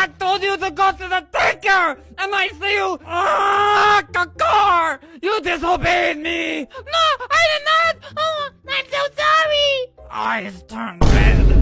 I told you to go to the daycare, and I see you. Kakar! You disobeyed me. No, I did not. Oh, I'm so sorry. Eyes turn red.